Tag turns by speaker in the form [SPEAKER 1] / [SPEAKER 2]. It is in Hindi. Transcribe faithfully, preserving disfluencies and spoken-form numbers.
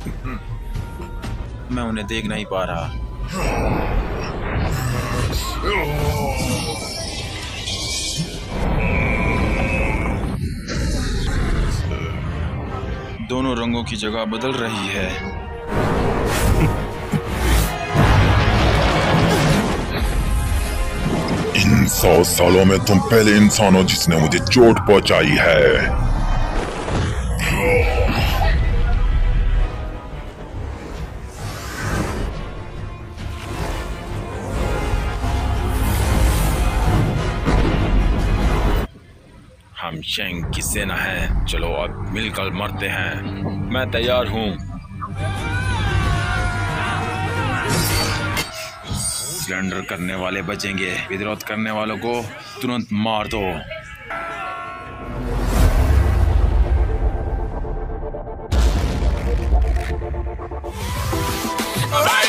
[SPEAKER 1] मैं उन्हें देख नहीं पा रहा। दोनों रंगों की जगह बदल रही है।
[SPEAKER 2] इन सौ सालों में तुम पहले इंसान हो जिसने मुझे चोट पहुंचाई है।
[SPEAKER 1] हम शेंग की सेना है, चलो अब मिलकर मरते हैं। मैं तैयार हूँ। सरेंडर करने वाले बचेंगे, विद्रोह करने वालों को तुरंत मार दो।
[SPEAKER 3] All right.